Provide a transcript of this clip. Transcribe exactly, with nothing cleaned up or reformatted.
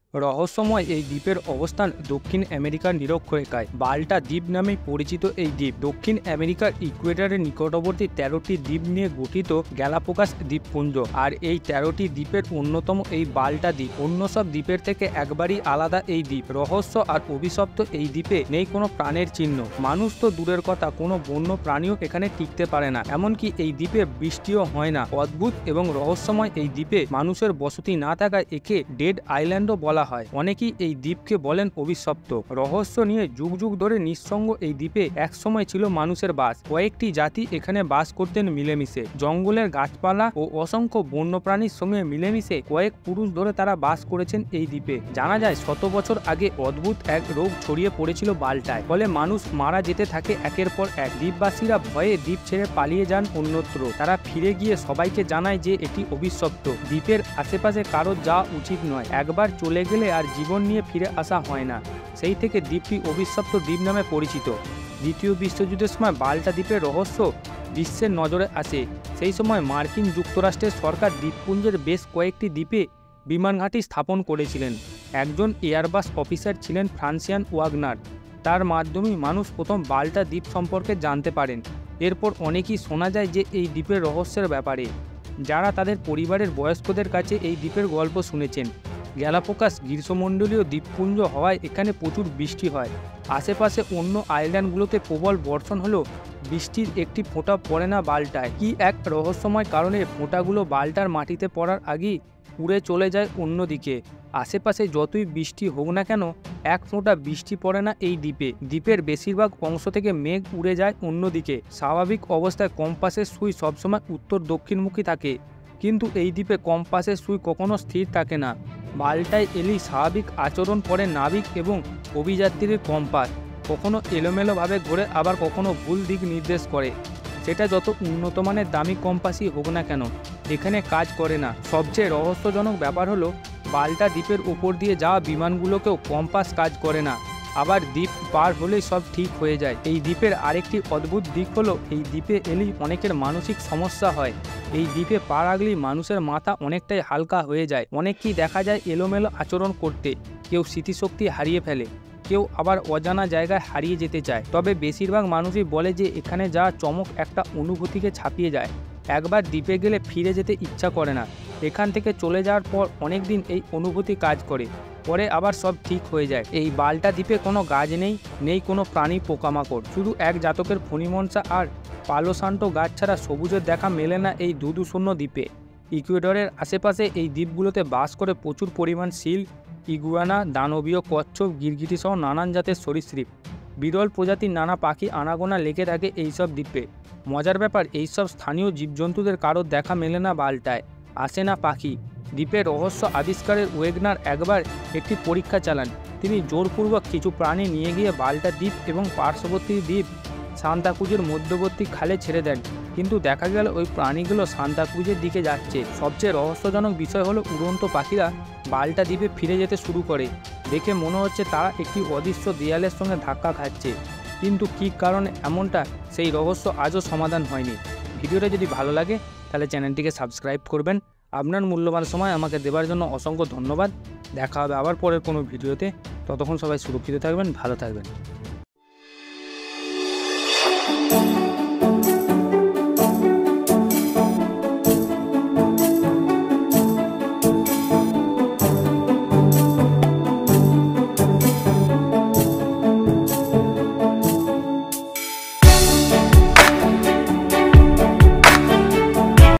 রহস্যময় এই দ্বীপের অবস্থান দক্ষিণ আমেরিকার নিরক্ষরেখায় বাল্টা দ্বীপ নামে পরিচিত। এই দ্বীপ দক্ষিণ আমেরিকার ইকুয়েটরের নিকটবর্তী তেরোটি দ্বীপ নিয়ে গঠিত গ্যালাপোগাস দ্বীপপুঞ্জ। আর এই তেরোটি দ্বীপের অন্যতম এই বাল্টা দ্বীপ। অন্য সব দ্বীপের থেকে একবারই আলাদা এই দ্বীপ। রহস্য আর অভিশপ্ত এই দ্বীপে নেই কোনো প্রাণের চিহ্ন। মানুষ তো দূরের কথা, কোনো বন্য প্রাণীও এখানে টিকতে পারে না। এমনকি এই দ্বীপে বৃষ্টিও হয় না। অদ্ভুত এবং রহস্যময় এই দ্বীপে মানুষের বসতি না থাকায় একে ডেড আইল্যান্ডও বলা হয়। অনেকেই এই দ্বীপকে বলেন অভিশপ্ত। রহস্য নিয়ে যুগ যুগ ধরে নিঃসঙ্গ এই দ্বীপে একসময় ছিল মানুষের বাস। কয়েকটি জাতি এখানে বাস করতেন মিলেমিশে। জঙ্গলের গাছপালা ও অসংখ্য বন্যপ্রাণীর সঙ্গে মিলেমিশে কয়েক পুরুষ ধরে তারা বাস করেছেন এই দ্বীপে। জানা যায় শত বছর আগে অদ্ভুত এক রোগ ছড়িয়ে পড়েছিল বাল্টায়। ফলে মানুষ মারা যেতে থাকে একের পর এক। দ্বীপবাসীরা ভয়ে দ্বীপ ছেড়ে পালিয়ে যান অন্যত্র। তারা ফিরে গিয়ে সবাইকে জানায় যে এটি অভিশপ্ত। দ্বীপের আশেপাশে কারো যাওয়া উচিত নয়। একবার চলে গেলে আর জীবন নিয়ে ফিরে আসা হয় না। সেই থেকে দ্বীপটি অভিশপ্ত দ্বীপ নামে পরিচিত। দ্বিতীয় বিশ্বযুদ্ধের সময় বাল্টা দ্বীপের রহস্য বিশ্বের নজরে আসে। সেই সময় মার্কিন যুক্তরাষ্ট্রের সরকার দ্বীপপুঞ্জের বেশ কয়েকটি দ্বীপে বিমান ঘাঁটি স্থাপন করেছিলেন। একজন এয়ারবাস অফিসার ছিলেন ফ্রান্সিয়ান ওয়াগনার। তার মাধ্যমেই মানুষ প্রথম বাল্টা দ্বীপ সম্পর্কে জানতে পারেন। এরপর অনেকেই শোনা যায় যে এই দ্বীপের রহস্যের ব্যাপারে, যারা তাদের পরিবারের বয়স্কদের কাছে এই দ্বীপের গল্প শুনেছেন। গ্যালাপোগাস গ্রীষ্মমণ্ডলীয় দ্বীপপুঞ্জ হওয়ায় এখানে প্রচুর বৃষ্টি হয়। আশেপাশে অন্য আইল্যান্ডগুলোতে প্রবল বর্ষণ হলেও বৃষ্টির একটি ফোঁটা পড়ে না বাল্টায়। কি এক রহস্যময় কারণে ফোঁটাগুলো বাল্টার মাটিতে পড়ার আগেই উড়ে চলে যায় অন্যদিকে। আশেপাশে যতই বৃষ্টি হোক না কেন, এক ফোঁটা বৃষ্টি পড়ে না এই দ্বীপে। দ্বীপের বেশিরভাগ অংশ থেকে মেঘ উড়ে যায় অন্যদিকে। স্বাভাবিক অবস্থায় কম্পাসের সুই সবসময় উত্তর দক্ষিণমুখী থাকে, কিন্তু এই দ্বীপে কম্পাসের সুই কখনো স্থির থাকে না। বাল্টায় এলেই স্বাভাবিক আচরণ করে নাবিক এবং অভিযাত্রীর কম্পাস। কখনো এলোমেলোভাবে ঘোরে, আবার কখনো ভুল দিক নির্দেশ করে। সেটা যত উন্নত মানের দামি কম্পাসই হোক না কেন, এখানে কাজ করে না। সবচেয়ে রহস্যজনক ব্যাপার হলো বাল্টা দ্বীপের উপর দিয়ে যাওয়া বিমানগুলোকেও কম্পাস কাজ করে না। আবার দ্বীপ পার হলেই সব ঠিক হয়ে যায়। এই দ্বীপের আরেকটি অদ্ভুত দিক হলো এই দ্বীপে এলেই অনেকের মানসিক সমস্যা হয়। এই দ্বীপে পা রাখলেই মানুষের মাথা অনেকটাই হালকা হয়ে যায়। অনেককেই দেখা যায় এলোমেলো আচরণ করতে। কেউ স্মৃতিশক্তি হারিয়ে ফেলে, কেউ আবার অজানা জায়গায় হারিয়ে যেতে চায়। তবে বেশিরভাগ মানুষই বলে যে এখানে যাওয়া চমক একটা অনুভূতিকে ছাপিয়ে যায়। একবার দ্বীপে গেলে ফিরে যেতে ইচ্ছা করে না। এখান থেকে চলে যাওয়ার পর অনেক দিন এই অনুভূতি কাজ করে, পরে আবার সব ঠিক হয়ে যায়। এই বাল্টা দ্বীপে কোনো গাছ নেই, নেই কোনো প্রাণী পোকামাকড়। শুধু এক জাতকের ফণিমনসা আর পালোসান্টো গাছ ছাড়া সবুজের দেখা মেলে না এই দুদুশূন্য দ্বীপে। ইকুয়েডরের আশেপাশে এই দ্বীপগুলোতে বাস করে প্রচুর পরিমাণ সিল, ইগুয়ানা, দানবীয় কচ্ছপ, গিরগিটি সহ নানান জাতের সরীসৃপ। বিরল প্রজাতির নানা পাখি আনাগোনা লেগে থাকে এইসব দ্বীপে। মজার ব্যাপার, এইসব স্থানীয় জীবজন্তুদের কারোর দেখা মেলে না বাল্টায়। আসে না পাখি। দ্বীপের রহস্য আবিষ্কারের ওয়েগনার একবার একটি পরীক্ষা চালান। তিনি জোরপূর্বক কিছু প্রাণী নিয়ে গিয়ে বাল্টা দ্বীপ এবং পার্শ্ববর্তী দ্বীপ সান্তাক্রুজের মধ্যবর্তী খালে ছেড়ে দেন, কিন্তু দেখা গেল ওই প্রাণীগুলো সান্তাক্রুজের দিকে যাচ্ছে। সবচেয়ে রহস্যজনক বিষয় হলো উড়ন্ত পাখিরা বাল্টা দ্বীপে ফিরে যেতে শুরু করে। দেখে মনে হচ্ছে তারা একটি অদৃশ্য দেয়ালের সঙ্গে ধাক্কা খাচ্ছে, কিন্তু কী কারণে এমনটা, সেই রহস্য আজও সমাধান হয়নি। ভিডিওটা যদি ভালো লাগে তাহলে চ্যানেলটিকে সাবস্ক্রাইব করবেন। আপনার মূল্যবান সময় আমাকে দেওয়ার জন্য অসংখ্য ধন্যবাদ। দেখা হবে আবার পরের কোনো ভিডিওতে। ততক্ষণ সবাই সুরক্ষিত থাকবেন, ভালো থাকবেন।